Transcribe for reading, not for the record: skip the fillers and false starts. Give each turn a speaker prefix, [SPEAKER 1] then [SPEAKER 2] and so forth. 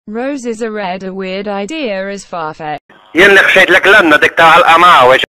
[SPEAKER 1] Roses are red, a weird idea as far-fetched.
[SPEAKER 2] Jien neħxejt lek l-għanna dik ta' ħalqa